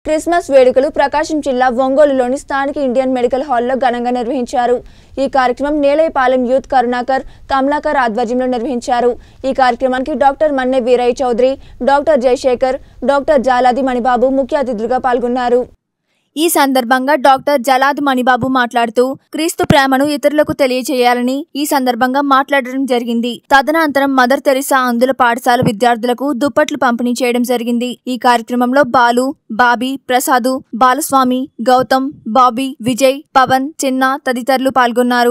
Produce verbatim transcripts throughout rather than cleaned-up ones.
Christmas వేడుకలు ప్రకాశం జిల్లా ఒంగోలులోని స్థానిక ఇండియన్ మెడికల్ హాల్లో ఘనంగా నిర్వహించారు. ఈ కార్యక్రమం నేలైపాలెం యూత్ కరుణాకర్ కమలాకర్ ఆధ్వర్యంలో నిర్వహించారు. ఈ కార్యక్రమానికి doctor Manne Veeraiah Chowdary, doctor Jayasekhar, doctor Jaladi Manibabu ముఖ్య అతిథులుగా పాల్గొన్నారు. ఈ సందర్భంగా డాక్టర్ జలాది మణిబాబు మాట్లాడుతూ క్రీస్తు ప్రేమను ఇతరులకు తెలియజేయాలని ఈ సందర్భంగా మాట్లాడడం జరిగింది. తదనంతరం మదర్ తెరిసా అందుల పాఠశాల విద్యార్థులకు దుప్పట్లు పంపిణీ చేయడం జరిగింది. ఈ కార్యక్రమంలో బాలు, బాబీ, ప్రసాదు, బాలస్వామి, గౌతమ్, బాబీ, విజయ్, పవన్, చిన్న తదితరులు పాల్గొన్నారు.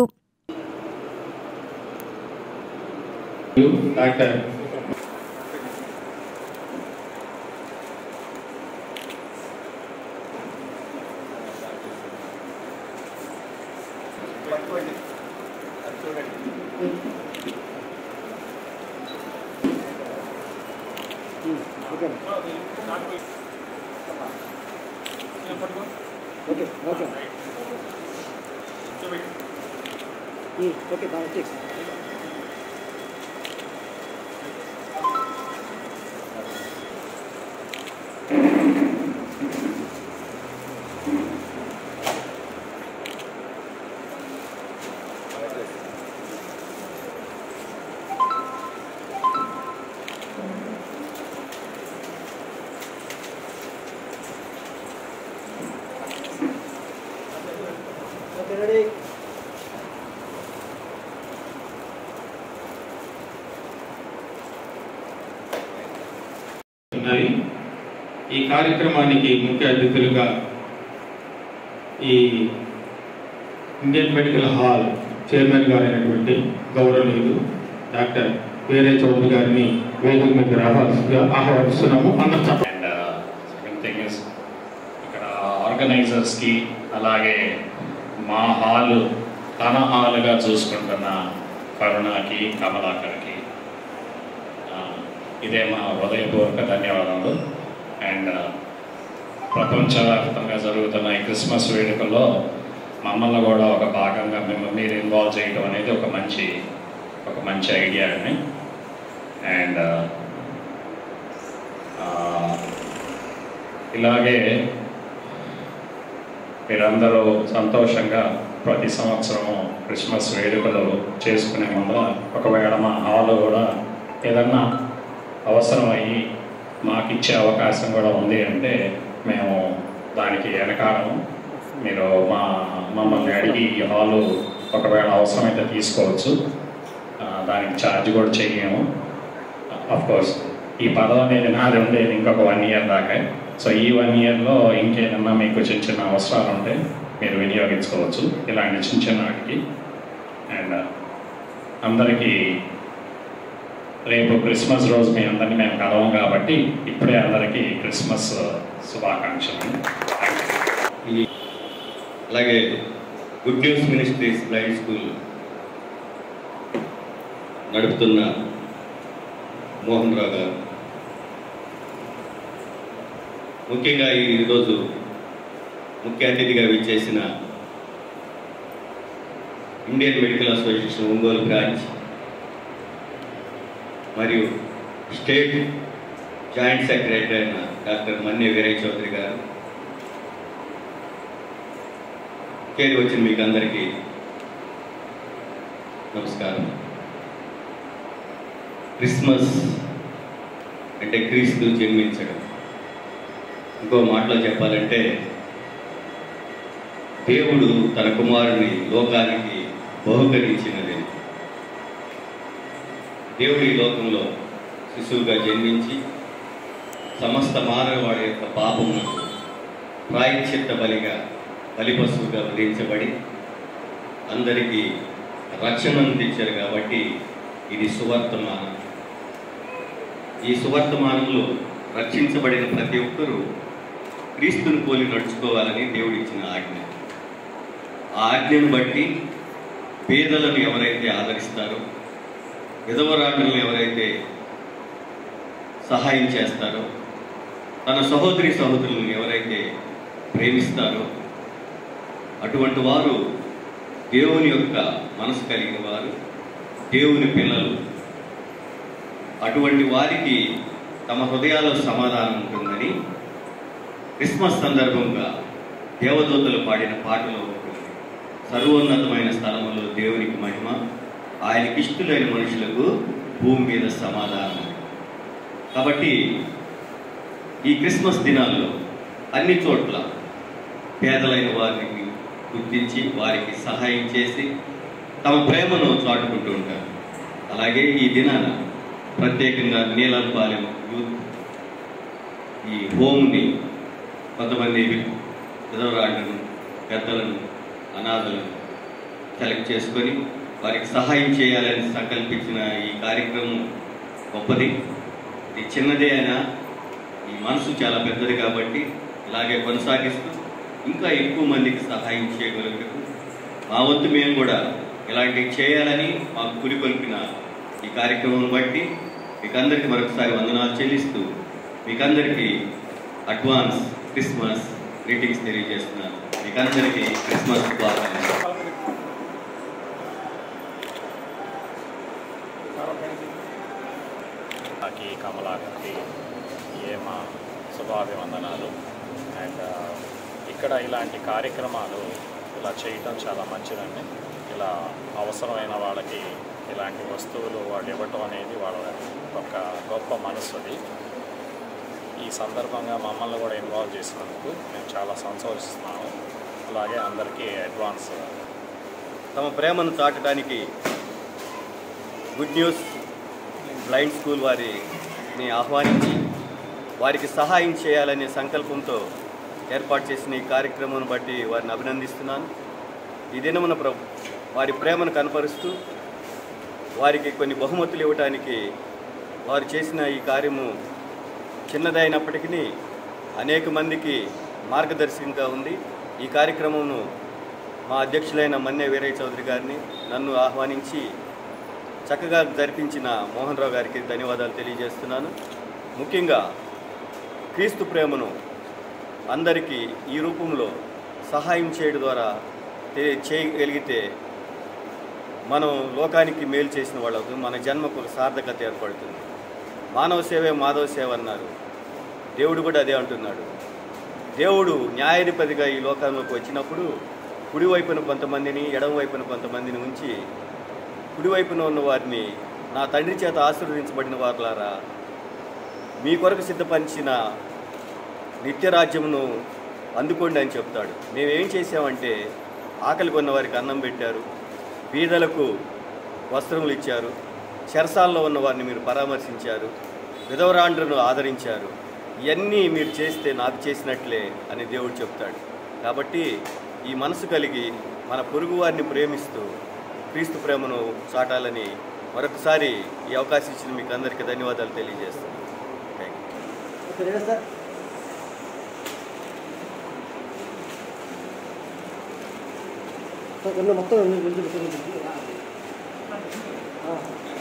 ఈ కార్యక్రమానికి ముఖ్య అతిథులుగా ఈ ఇండియన్ మెడికల్ హాల్ చైర్మన్ గారైనటువంటి గౌరవనీయులు డాక్టర్ వీరయ్య చౌదరి గారిని వేదిక మీద ఆహ్వానిస్తున్నాము. ఇక్కడ ఆర్గనైజర్స్కి అలాగే మా హాల్ తన హాల్గా చూసుకుంటున్న కరుణాకి, కమలాకర్కి ఇదే మా హృదయపూర్వక ధన్యవాదాలు. అండ్ ప్రపంచవ్యాప్తంగా జరుగుతున్న ఈ క్రిస్మస్ వేడుకల్లో మమ్మల్ని కూడా ఒక భాగంగా మేము మీరు ఇన్వాల్వ్ చేయడం అనేది ఒక మంచి ఒక మంచి ఐడియా అండి. అండ్ ఇలాగే మీరందరూ సంతోషంగా ప్రతి సంవత్సరము క్రిస్మస్ వేడుకలు చేసుకునే ముందు ఒకవేళ మా హాల్ కూడా ఏదన్నా అవసరమయ్యి మాకు ఇచ్చే అవకాశం కూడా ఉంది అంటే మేము దానికి వెనకాడము. మీరు మా మమ్మల్ని అడిగి ఈ హాలు ఒకవేళ అవసరమైతే తీసుకోవచ్చు, దానికి ఛార్జ్ కూడా చెయ్యము. అఫ్కోర్స్ ఈ పదవి అనేది నాది ఉండేది ఇంకొక వన్ ఇయర్ దాకా. సో ఈ వన్ ఇయర్లో ఇంకేదన్నా మీకు చిన్న చిన్న అవసరాలు ఉంటే మీరు వినియోగించుకోవచ్చు ఇలాంటి చిన్న చిన్న వాటికి. అండ్ అందరికీ రేపు క్రిస్మస్ రోజు మీ అందరినీ మేము కలవం కాబట్టి ఇప్పుడే అందరికీ క్రిస్మస్ శుభాకాంక్షలు. అలాగే good news ministries blind school నడుపుతున్న మోహన్ రావు గారు, ముఖ్యంగా ఈరోజు ముఖ్య అతిథిగా విచ్చేసిన Indian medical association Ongole branch మరియు స్టేట్ జాయింట్ సెక్రటరీ అయిన డాక్టర్ మన్నె వీరయ్య చౌదరి గారు, చేరి వచ్చిన మీకు అందరికీ నమస్కారం. క్రిస్మస్ అంటే క్రీస్తు జన్మించడం. ఇంకో మాటలో చెప్పాలంటే దేవుడు తన కుమారుని లోకానికి బహుకరించినది. దేవుడు ఈ లోకంలో శిశువుగా జన్మించి సమస్త మానవాడి యొక్క పాపములకు ప్రాయశ్చిత్త బలిగా బలిపశువుగా వధించబడి అందరికీ రక్షణను తెచ్చారు. కాబట్టి ఇది సువర్తమానం. ఈ సువర్తమానంలో రక్షించబడిన ప్రతి ఒక్కరూ క్రీస్తుని పోలి నడుచుకోవాలని దేవుడు ఇచ్చిన ఆజ్ఞ. ఆ ఆజ్ఞను బట్టి పేదలను ఎవరైతే ఆదరిస్తారో, విధవరాండ్రులను ఎవరైతే సహాయం చేస్తారో, తన సహోదరి సహోదరులను ఎవరైతే ప్రేమిస్తారో అటువంటి వారు దేవుని యొక్క మనసు కలిగిన వారు, దేవుని పిల్లలు. అటువంటి వారికి తమ హృదయాల్లో సమాధానం ఉంటుందని క్రిస్మస్ సందర్భంగా దేవదూతలు పాడిన పాటలో ఒకటి, సర్వోన్నతమైన స్థలములో దేవునికి మహిమ, ఆయనకి ఇష్టలైన మనుషులకు భూమి మీద సమాధానం. కాబట్టి ఈ క్రిస్మస్ దినాల్లో అన్ని చోట్ల పేదలైన వారిని గుర్తించి వారికి సహాయం చేసి తమ ప్రేమను చాటుకుంటూ ఉంటారు. అలాగే ఈ దినాన ప్రత్యేకంగా నీలంపాలెం యూత్ ఈ హోమ్ని కొంతమంది విధవరాళ్లను, పెద్దలను, అనాథలను సెలెక్ట్ చేసుకొని వారికి సహాయం చేయాలని సంకల్పించిన ఈ కార్యక్రమం గొప్పది. ఇది చిన్నదే అయినా ఈ మనసు చాలా పెద్దది కాబట్టి ఇలాగే కొనసాగిస్తూ ఇంకా ఎక్కువ మందికి సహాయం చేయగలుగుటకు మా వంతు మేము కూడా ఇలాంటివి చేయాలని మాకు పురికొల్పిన ఈ కార్యక్రమం బట్టి మీకందరికీ మరొకసారి వందనాలు చెల్లిస్తూ మీకందరికీ అడ్వాన్స్ క్రిస్మస్ గ్రీటింగ్స్ తెలియజేస్తున్నాను. మీకందరికీ క్రిస్మస్ శుభాకాంక్షలు. కమలాకి ఏమా శుభాభివందనాలు. అండ్ ఇక్కడ ఇలాంటి కార్యక్రమాలు ఇలా చేయటం చాలా మంచిదండి. ఇలా అవసరమైన వాళ్ళకి ఇలాంటి వస్తువులు వాళ్ళు ఇవ్వటం అనేది వాళ్ళ ఒక గొప్ప మనసుది. ఈ సందర్భంగా మమ్మల్ని కూడా ఇన్వాల్వ్ చేసినందుకు మేము చాలా సంతోషిస్తున్నాము. అలాగే అందరికీ అడ్వాన్స్. తమ ప్రేమను చాటడానికి గుడ్ న్యూస్ బ్లైండ్ స్కూల్ వారిని ఆహ్వానించి వారికి సహాయం చేయాలనే సంకల్పంతో ఏర్పాటు చేసిన ఈ కార్యక్రమాన్ని బట్టి వారిని అభినందిస్తున్నాను. ఈ దినమున ప్ర వారి ప్రేమను కనపరుస్తూ వారికి కొన్ని బహుమతులు ఇవ్వటానికి వారు చేసిన ఈ కార్యము చిన్నదైనప్పటికీ అనేక మందికి మార్గదర్శకంగా ఉంది. ఈ కార్యక్రమంను మా అధ్యక్షులైన మన్నే వీరయ్య చౌదరి గారిని నన్ను ఆహ్వానించి చక్కగా జరిపించిన మోహన్ రావు గారికి ధన్యవాదాలు తెలియజేస్తున్నాను. ముఖ్యంగా క్రీస్తు ప్రేమను అందరికీ ఈ రూపంలో సహాయం చేయడం ద్వారా చేయగలిగితే మనం లోకానికి మేలు చేసిన వాళ్ళకు మన జన్మకు సార్థకత ఏర్పడుతుంది. మానవ సేవే మాధవ సేవ అన్నారు. దేవుడు కూడా అదే అంటున్నాడు. దేవుడు న్యాయాధిపతిగా ఈ లోకంలోకి వచ్చినప్పుడు కుడివైపున కొంతమందిని, ఎడమవైపున కొంతమందిని ఉంచి కుడివైపున ఉన్న వారిని నా తండ్రి చేత ఆశీర్వదించబడిన వారులారా, మీ కొరకు సిద్ధపరిచిన నిత్యరాజ్యమును అందుకోండి అని చెప్తాడు. మేమేం చేసామంటే ఆకలి కొన్న వారికి అన్నం పెట్టారు, బీదలకు వస్త్రములు ఇచ్చారు, చెరసాల్లో ఉన్న వారిని మీరు పరామర్శించారు, విధవరాండ్రను ఆదరించారు. ఇవన్నీ మీరు చేస్తే నాకు చేసినట్లే అని దేవుడు చెప్తాడు. కాబట్టి ఈ మనసు కలిగి మన పొరుగు వారిని ప్రేమిస్తూ క్రీస్తు ప్రేమను చాటాలని మరొకసారి ఈ అవకాశం ఇచ్చిన మీకు అందరికీ ధన్యవాదాలు తెలియజేస్తాను. మొత్తం